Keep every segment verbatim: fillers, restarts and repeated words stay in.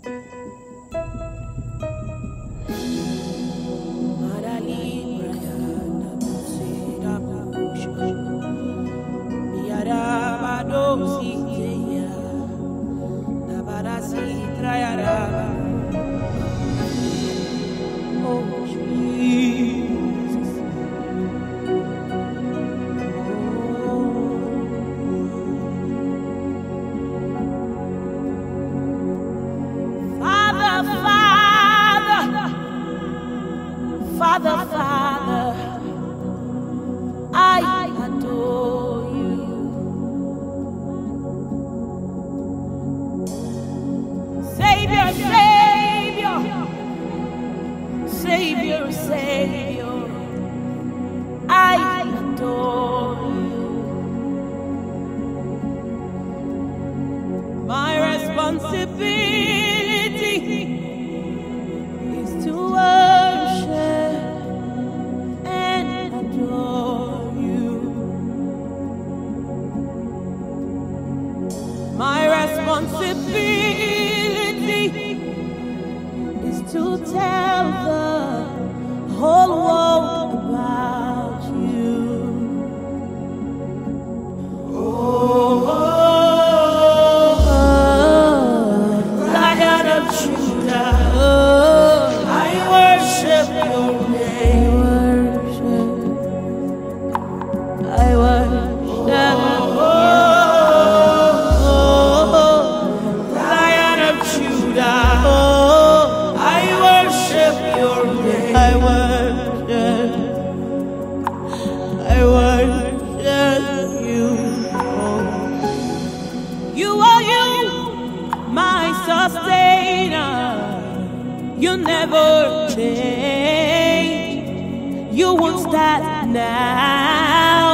Father, Father, I adore you. Savior, Savior, Savior, Savior, I adore you. My responsibility is to worship and adore you. My responsibility is to tell the whole world about you. Oh, oh, oh, Lion of Judah, I worship your name. I worship, oh, oh, oh, Lion of Judah, I worship your name. I worship, I worship you. You are you, my sustainer. You never change. You won't start now.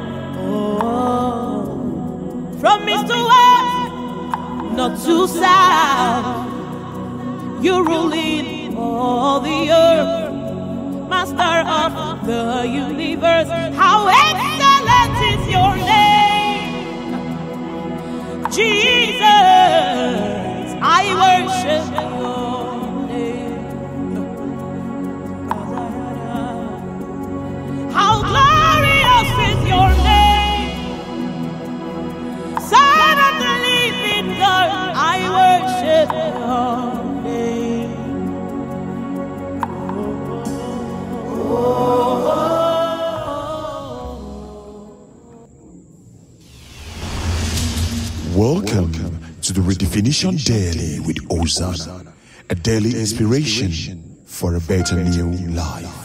Oh. From east to west, not to south, you rule in all the earth, Master of the universe. How excellent is your name, Jesus. I worship your name. How glorious is your name, Son of the living God. I worship your name. Oh, oh, oh. Welcome to the Redefinition Daily with Hosanna, a daily inspiration for a better new life.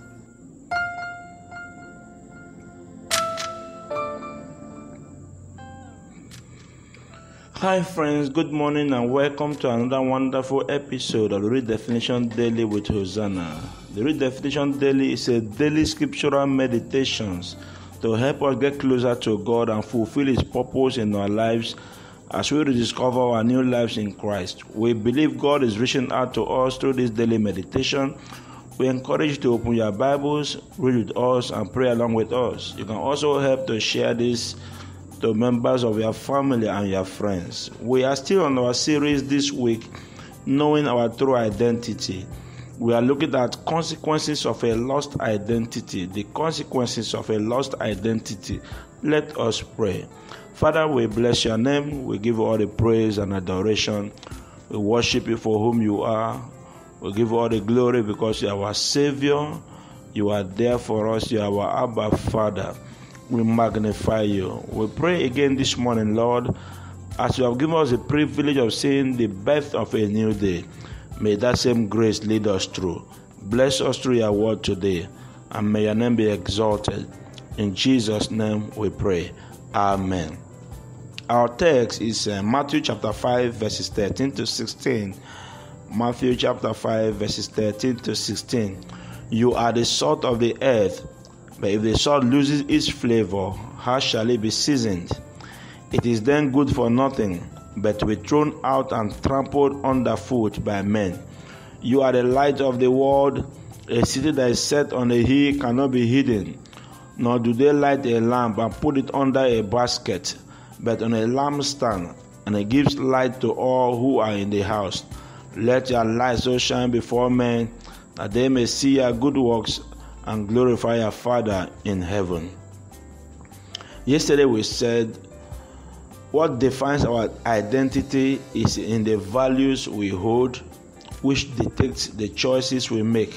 Hi friends, good morning and welcome to another wonderful episode of the Redefinition Daily with Hosanna. The Redefinition Daily is a daily scriptural meditations to help us get closer to God and fulfill His purpose in our lives as we rediscover our new lives in Christ. We believe God is reaching out to us through this daily meditation. We encourage you to open your Bibles, read with us, and pray along with us. You can also help to share this to members of your family and your friends. We are still on our series this week, Knowing Our True Identity. We are looking at consequences of a lost identity. The consequences of a lost identity. Let us pray. Father, we bless your name. We give you all the praise and adoration. We worship you for whom you are. We give you all the glory because you are our Savior. You are there for us. You are our Abba Father. We magnify you. We pray again this morning, Lord, as you have given us the privilege of seeing the birth of a new day. May that same grace lead us through. Bless us through your word today, and may your name be exalted. In Jesus' name we pray. Amen. Our text is uh, Matthew chapter five, verses thirteen to sixteen. Matthew chapter five, verses thirteen to sixteen. You are the salt of the earth, but if the salt loses its flavor, how shall it be seasoned? It is then good for nothing, but to be thrown out and trampled underfoot by men. You are the light of the world. A city that is set on a hill cannot be hidden. Nor do they light a lamp and put it under a basket, but on a lampstand, and it gives light to all who are in the house. Let your light so shine before men that they may see your good works and glorify your Father in heaven. Yesterday we said what defines our identity is in the values we hold, which dictates the choices we make.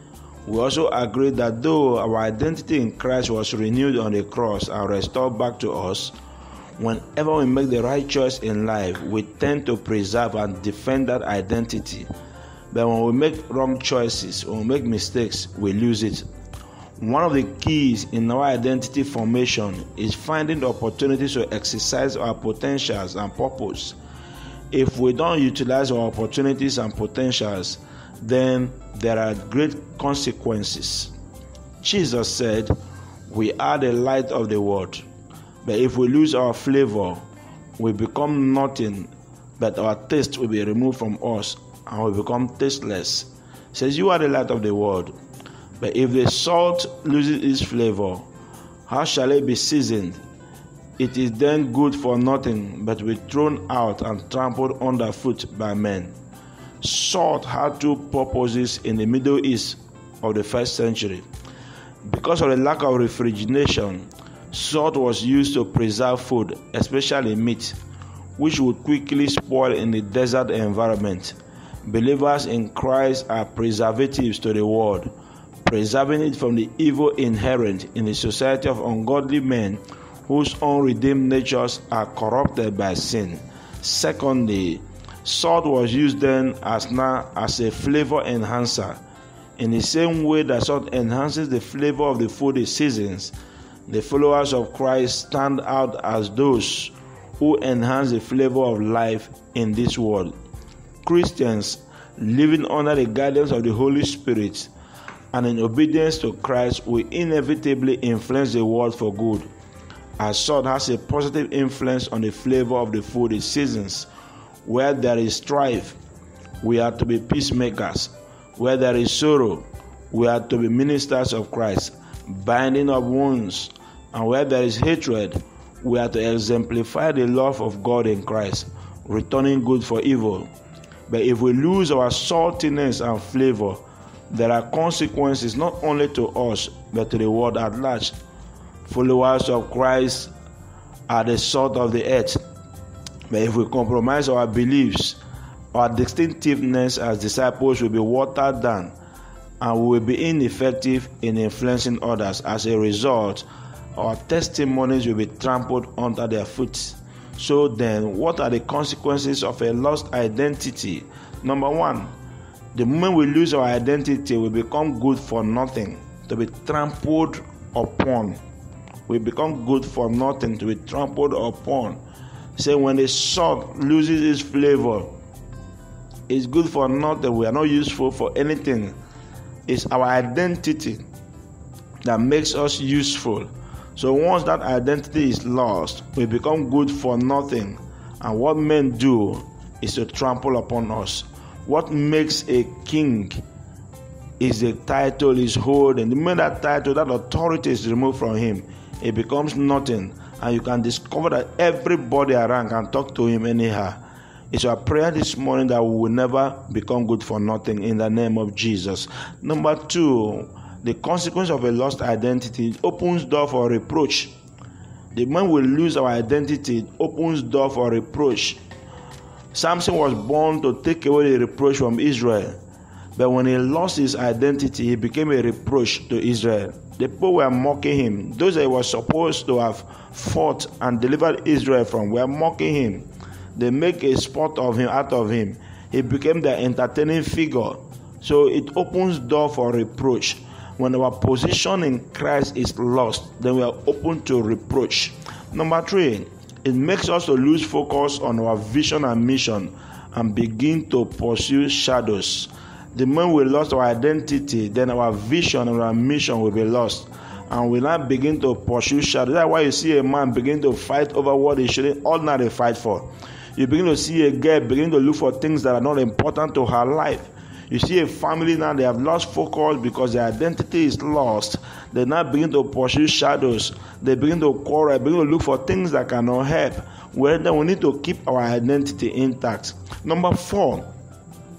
We also agreed that though our identity in Christ was renewed on the cross and restored back to us, whenever we make the right choice in life, we tend to preserve and defend that identity. But when we make wrong choices, when we make mistakes, we lose it. One of the keys in our identity formation is finding the opportunities to exercise our potentials and purpose. If we don't utilize our opportunities and potentials, then there are great consequences. Jesus said, "We are the light of the world." But if we lose our flavor, we become nothing, but our taste will be removed from us and we become tasteless. It says, "You are the light of the world." But if the salt loses its flavor, how shall it be seasoned? It is then good for nothing, but will be thrown out and trampled underfoot by men. Salt had two purposes in the Middle East of the first century. Because of the lack of refrigeration, salt was used to preserve food, especially meat, which would quickly spoil in the desert environment. Believers in Christ are preservatives to the world, preserving it from the evil inherent in the society of ungodly men whose unredeemed natures are corrupted by sin. Secondly, salt was used then as now as a flavor enhancer. In the same way that salt enhances the flavor of the food it seasons, the followers of Christ stand out as those who enhance the flavor of life in this world. Christians living under the guidance of the Holy Spirit and in obedience to Christ will inevitably influence the world for good. As salt has a positive influence on the flavor of the food it seasons. Where there is strife, we are to be peacemakers. Where there is sorrow, we are to be ministers of Christ, binding up wounds. And where there is hatred, we are to exemplify the love of God in Christ, returning good for evil. But if we lose our saltiness and flavor, there are consequences not only to us, but to the world at large. Followers of Christ are the salt of the earth. But if we compromise our beliefs, our distinctiveness as disciples will be watered down and we will be ineffective in influencing others. As a result, our testimonies will be trampled under their feet. So then, what are the consequences of a lost identity? Number one, the moment we lose our identity, we become good for nothing, to be trampled upon. We become good for nothing, to be trampled upon. Say, when the salt loses its flavor, it's good for nothing. We are not useful for anything. It's our identity that makes us useful. So once that identity is lost, we become good for nothing. And what men do is to trample upon us. What makes a king is the title he's holding. The moment that title, that authority is removed from him, it becomes nothing. And you can discover that everybody around can talk to him anyhow. It's our prayer this morning that we will never become good for nothing in the name of Jesus. Number two, the consequence of a lost identity opens door for reproach. The moment we lose our identity, it opens door for reproach. Samson was born to take away the reproach from Israel. But when he lost his identity, he became a reproach to Israel. The people were mocking him. Those that he was supposed to have fought and delivered Israel from were mocking him. They make a sport of him out of him. He became their entertaining figure. So it opens door for reproach. When our position in Christ is lost, then we are open to reproach. Number three, it makes us to lose focus on our vision and mission and begin to pursue shadows. The moment we lost our identity, then our vision and our mission will be lost. And we now begin to pursue shadows. That's why you see a man begin to fight over what he shouldn't ordinarily fight for. You begin to see a girl begin to look for things that are not important to her life. You see a family now, they have lost focus because their identity is lost. They now begin to pursue shadows. They begin to quarrel, begin to look for things that cannot help. Well, then we need to keep our identity intact. Number four,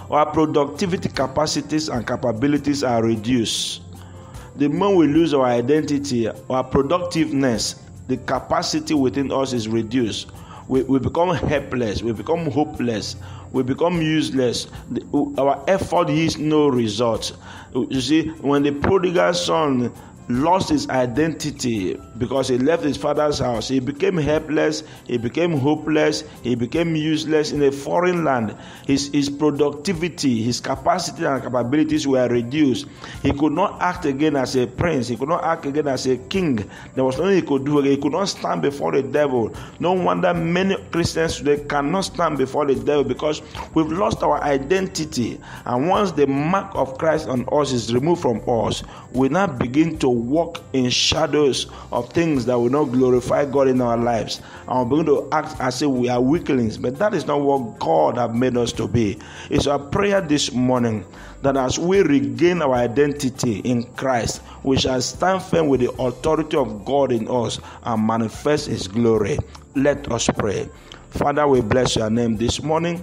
our productivity capacities and capabilities are reduced. The moment we lose our identity, our productiveness, the capacity within us is reduced. We, we become helpless, we become hopeless, we become useless. The, our effort yields no result. You see, when the prodigal son lost his identity because he left his father's house, he became helpless, he became hopeless, he became useless in a foreign land. His, his productivity, his capacity and capabilities were reduced. He could not act again as a prince, he could not act again as a king. There was nothing he could do again. He could not stand before the devil. No wonder many Christians today cannot stand before the devil, because we've lost our identity. And once the mark of Christ on us is removed from us, we now begin to walk in shadows of things that will not glorify God in our lives, and we're going to act as if we are weaklings. But that is not what God has made us to be. It's our prayer this morning that as we regain our identity in Christ, we shall stand firm with the authority of God in us and manifest His glory. Let us pray. Father, we bless your name this morning.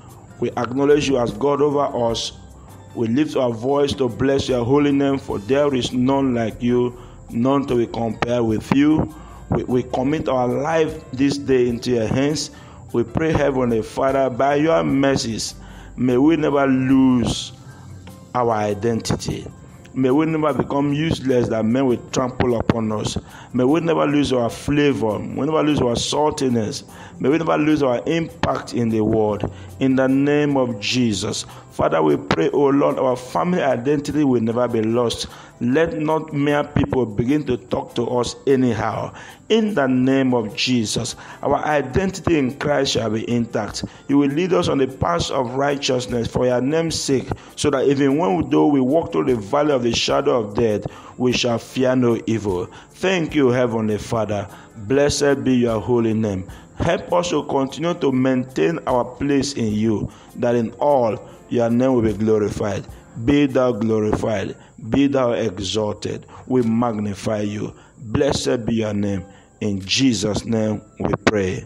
We acknowledge you as God over us. We lift our voice to bless your holy name, for there is none like you, none to be compared with you. We, we commit our life this day into your hands. We pray, Heavenly Father, by your mercies, may we never lose our identity. May we never become useless that men will trample upon us. May we never lose our flavor. May we never lose our saltiness. May we never lose our impact in the world. In the name of Jesus. Father, we pray, oh Lord, our family identity will never be lost. Let not mere people begin to talk to us anyhow. In the name of Jesus, our identity in Christ shall be intact. You will lead us on the path of righteousness for your name's sake, so that even when though we walk through the valley of the shadow of death, we shall fear no evil. Thank you, Heavenly Father. Blessed be your holy name. Help us to continue to maintain our place in you, that in all your name will be glorified. Be thou glorified. Be thou exalted. We magnify you. Blessed be your name. In Jesus' name we pray.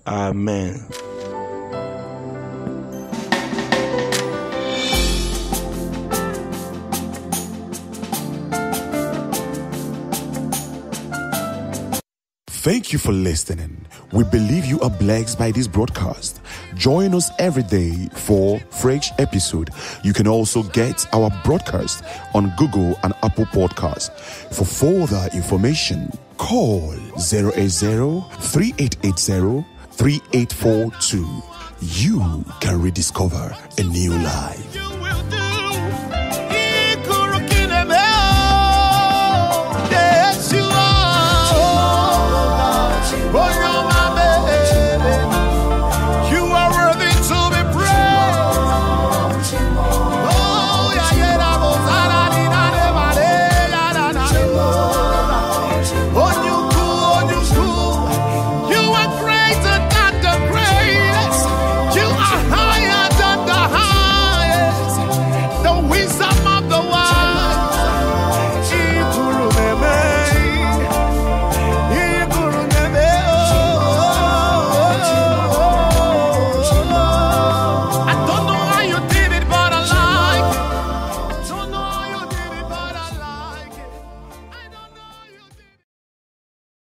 Amen. Thank you for listening. We believe you are blessed by this broadcast. Join us every day for fresh episode. You can also get our broadcast on Google and Apple Podcasts. For further information, call zero eight zero, three eight eight zero, three eight four two. You can rediscover a new life.